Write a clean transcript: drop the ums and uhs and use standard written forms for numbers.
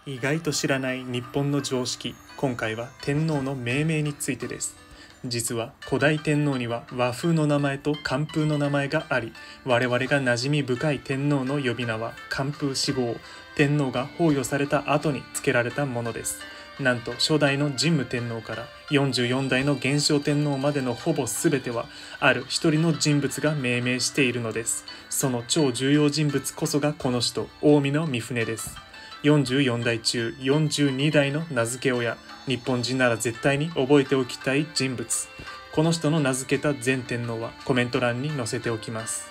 意外と知らない日本の常識。今回は天皇の命名についてです。実は古代天皇には和風の名前と漢風の名前があり、我々が馴染み深い天皇の呼び名は漢風四号、天皇が崩御された後に付けられたものです。なんと初代の神武天皇から44代の元正天皇までのほぼ全てはある一人の人物が命名しているのです。その超重要人物こそがこの人、近江の御船です。44代中42代の名付け親、日本人なら絶対に覚えておきたい人物。この人の名付けた全天皇はコメント欄に載せておきます。